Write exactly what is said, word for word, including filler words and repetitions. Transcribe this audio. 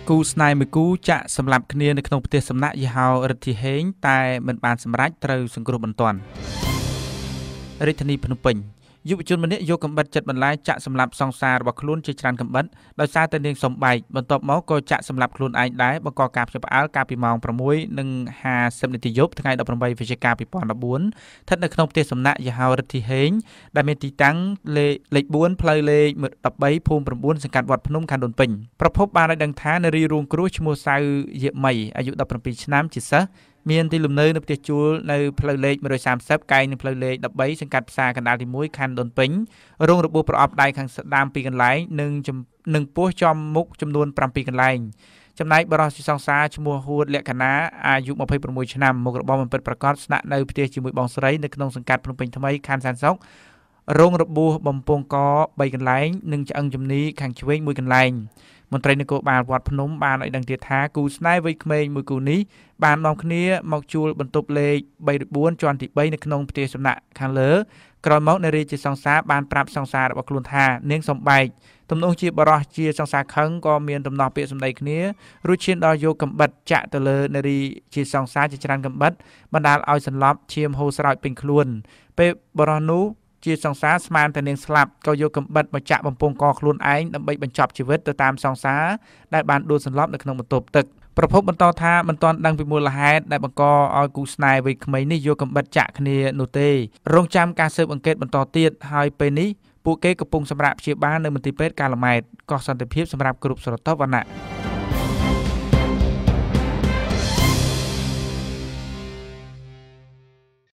គូស្នេហ៍មួយគូចាក់សម្លាប់គ្នានៅក្នុងផ្ទះសំណាក់យីហោរិទ្ធីហេងតែមិនបានសម្រេចត្រូវសង្គ្រោះបន្ទាន់រាជធានីភ្នំពេញយុវជនម្នាក់យកកំបិតចិត្តបន្លាយចាក់សម្លាប់សង្សាររបស់ខ្លួនជាច្រើនកំបិតដោយសារតែនាងសំបែកបន្ទាប់មកក៏ចាក់សម្លាប់ខ្លួនឯងដែរបង្កការភ្ញាក់ផ្អើលកាលពីម៉ោងប្រាំមួយនិងហាសិបនាទីយប់ថ្ងៃដប់ប្រាំបីវិច្ឆិកាពីរពាន់ដប់បួនស្ថិតនៅក្នុងផ្ទះសំណាក់យីហោរិទ្ធីហេងដែលមានទីតាំងលេខលេខបួនផ្លូវលេខដប់បីភូមិប្រាំបួនសង្កាត់វត្តភ្នំខណ្ឌដូនពេញប្រភពបានឲ្យដឹងថានារីរងគ្រោះឈ្មោះសៅយាមីអាយុដប់ប្រាំពីរឆ្នាំជាសិស្សមានទីលំនៅនៅផ្ទះជួលនៅផ្លូវលេខមួយសាមសិបកែងនឹងផ្លូវលេខដប់បីសង្កាត់ផ្សារកណ្ដាលទីមួយខណ្ឌដូនពេញរងរបួសប្រអប់ដៃខាងស្ដាំពីរកន្លែងនិងនឹងពោះចំមុខចំនួនប្រាំពីរកន្លែងចំណែកបរិសុទ្ធសង្សារឈ្មោះហួតលក្ខណាអាយុម្ភៃប្រាំមួយឆ្នាំមុខរបរមិនពិតប្រាកដស្នាក់នៅផ្ទះជាមួយបងស្រីនៅក្នុងសង្កាត់ភ្នំពេញថ្មីខណ្ឌសានសុករងរបួសបំពង់កបីកន្លែងនិងឆ្អឹងជំនីខាងឆ្វេងមួយកន្លែងមន្ត្រីនគរបាលវត្តភ្នំបានឲ្យដឹងទៀតថាគូស្នេហ៍វ័យក្មេងមួយគូនេះបាននាំគ្នាមកជួលបន្ទប់លេខបីឬបួនជាន់ទីបីនៅក្នុងផ្ទះសំណាក់ខាងលើក្រោយមកនារីជាសង្សារបានប្រាប់សង្សាររបស់ខ្លួនថានាងសំបែកទំនងជាបរិសុទ្ធជាសង្សារខឹងក៏មានដំណោះពាក្យសម្ដីគ្នារួចឈានដល់យកកំបិតចាក់ទៅលើនារីជាសង្សារជាច្រើនកំបិតបណ្ដាលឲ្យសន្លប់ឈាមហូរស្រោចពេញខ្លួនពេលបរិសុទ្ធនោះជាសង្សារស្មានតែនាងស្លាប់ក៏យកកំបិតមកចាក់បំពង់កខ្លួនឯងដើម្បីបញ្ចប់ជីវិតទៅតាមសង្សារដែលបានដួលសន្លប់នៅក្នុងបន្ទប់ទឹកប្រពន្ធបន្តថាមិនទាន់ដឹងពីមូលហេតុដែលបង្កឲ្យគូស្នេហ៍វ័យក្មេងនេះយកកំបិតចាក់គ្នានោះទេរងចាំការស៊ើបអង្កេតបន្តទៀតហើយពេលនេះពួកគេកំពុងសម្រាប់ព្យាបាលនៅមន្ទីរពេទ្យកាល់ម៉ែតកោះសន្តិភាពសម្រាប់គ្រប់ស្រទាប់វណ្ណៈ